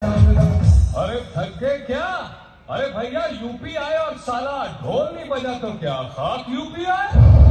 अरे थक गए क्या? अरे भैया यूपी आए और साला ढोल नहीं बजा तो क्या खाक यूपी आए?